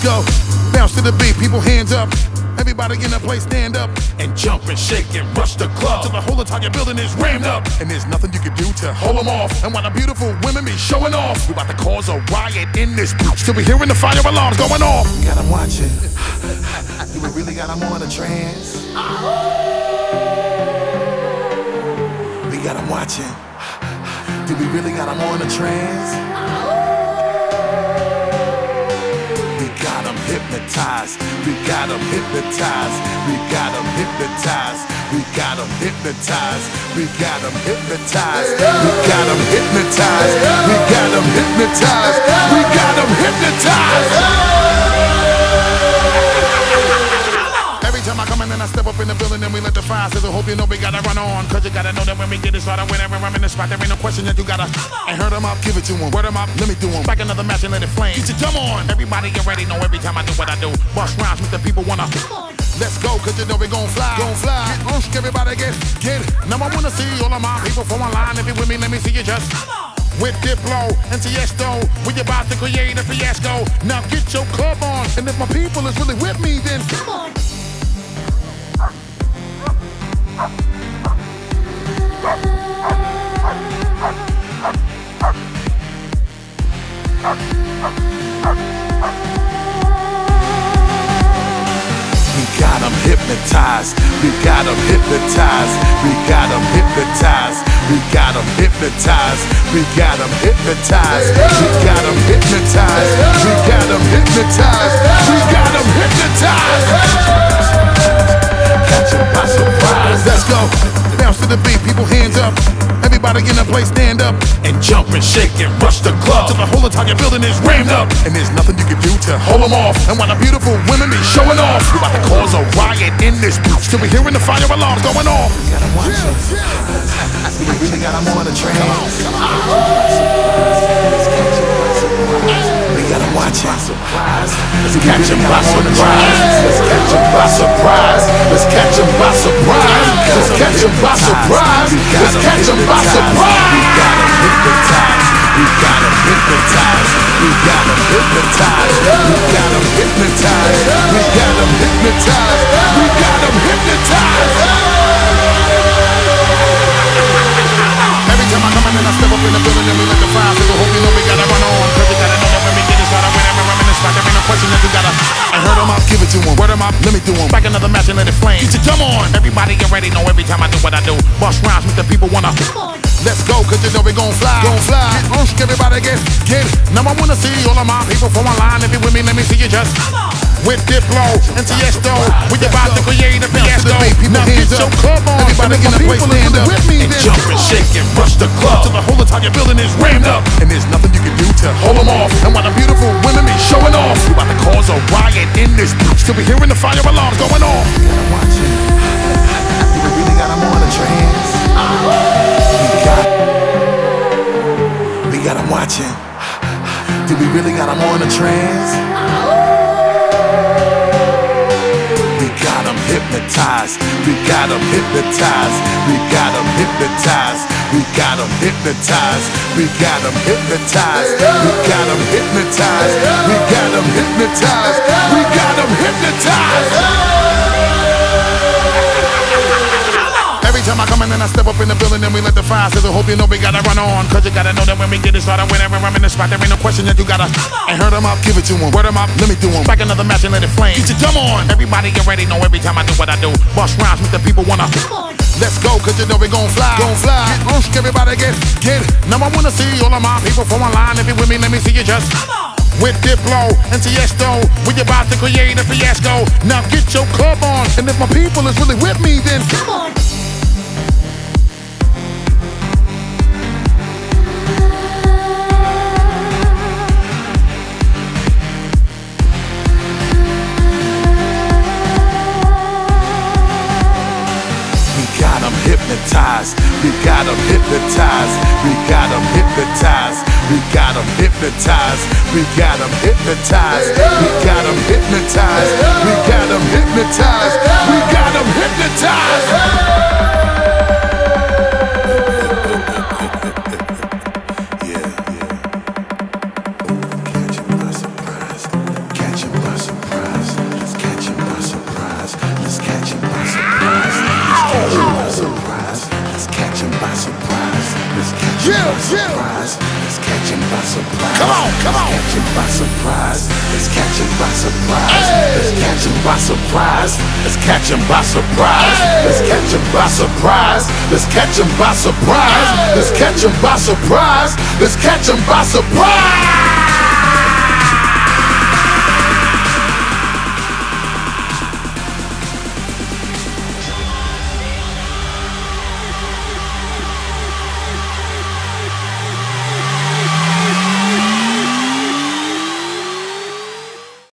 go. Bounce to the beat, people hands up. Everybody in the place stand up and jump and shake and rush the club till the whole entire building is rammed up. And there's nothing you can do to hold them off. And while the beautiful women be showing off, we about to cause a riot in this bitch till we hearing the fire alarms going off. We got them watching. Do we really got them on a trance? We got them watching. Do we really got them on a trance? Hypnotized, we got them hypnotized, we got them hypnotized, we got them hypnotized, we got them hypnotized, we got them hypnotized, we got them hypnotized, we got them hypnotized. Every time I come in and I step up in the building and we let the fire sizzle, hope you know we gotta run on. Cause you gotta know that when we get it started, whenever I'm in the spot, there ain't no question that you gotta. Ain't heard them up, give it to them. Word them up, let me do them. Back another match and let it flame. Get your drum on. Everybody get ready, know every time I do what I do. Bust rhymes, make the people wanna. Let's go, cause you know we gon' fly. Gon' fly. Get loose, everybody get it. Now I wanna see all of my people from online. If you with me, let me see you just. With Diplo and Tiesto, we about to create a fiasco. Now get your club on. And if my people is really with me, then come on. We got them hypnotized, we got them hypnotized, we got them hypnotized, we got them hypnotized, we got them hypnotized, we got them hypnotized, we got them hypnotized, we got them hypnotized. Catch 'em by surprise. Let's go. Bounce to the beat, people hands up. Everybody in the place stand up and jump and shake and rush the club till the whole entire building is rammed up. And there's nothing you can do to hold them off. And while the beautiful women be showing off, we about to cause a riot in this bitch till we hearing the fire alarms going off. We got 'em watching. We really got 'em on a train. We got 'em watching. Let's catch 'em by surprise. Let's catch 'em by surprise. Let's catch 'em by surprise. Let's catch 'em by surprise. Let's catch 'em by surprise. We got 'em hypnotized. We got 'em hypnotized. We got 'em hypnotized. We got 'em hypnotized. We got 'em hypnotized. We got 'em hypnotized. Every time I come in and I step up in the building and we let the fire sizzle, hope you know we gotta run on. Cause we gotta know that when we get it started, whenever I'm in the spot, there ain't no question that you gotta. I heard them up, give it to them. Word them up, let me do them. Back another match and let it flame. Get your drum on. Everybody get ready, know every time I do what I do. Bust rhymes, make the people wanna. Let's go, cause you know we gon' fly. Gon' fly. Get loose, everybody get it. Now I wanna see all of my people from online. If you with me, let me see you just. With Diplo and Tiesto, we about to create a fiasco. Now get your club on. Everybody in the place stand up with me and jump and shake and rush the club till the whole entire building is rammed up. And there's nothing you can do to hold them off. And while the beautiful women be showing off, we about to cause a riot in this bitch till we hearing the fire alarms going off. We got 'em watching. We really got 'em on a trance. We got 'em watching. Do we really got 'em on a trance? We got 'em hypnotized. We got 'em hypnotized. We got 'em hypnotized. We got 'em hypnotized. We got 'em hypnotized. We got 'em hypnotized. We got 'em hypnotized. We got 'em hypnotized. Every time I come in and I step up in the building and we let the fire sizzle, hope you know we gotta run on. Cause you gotta know that when we get it started, whenever I'm in the spot, there ain't no question that you gotta. Ain't heard them up, give it to them. Word them up, let me do them. Back another match and let it flame. Get your drum on. Everybody get ready, know every time I do what I do. Bust rhymes, make the people wanna. Let's go, cause you know we gon' fly. Gon' fly. Get loose, everybody get it. Now I wanna see all of my people from online. If you with me, let me see you just. With Diplo and Tiesto, we about to create a fiasco. Now get your club on. And if my people is really with me, then come on. Hypnotized. We got 'em hypnotized. We got 'em hypnotized. We got 'em hypnotized. We got 'em hypnotized. We got 'em hypnotized. We got 'em hypnotized. We got 'em hypnotized. Yeah, yeah. Catch 'em by surprise. Catch 'em by surprise. surprise. Let's catch him by surprise. Come on, come on. Let's catch him by surprise. Let's catch him by surprise. Let's catch him by surprise. Let's catch him by surprise. Let's catch him by surprise. Let's catch him by surprise. Let's catch him by surprise. Let's catch him by surprise.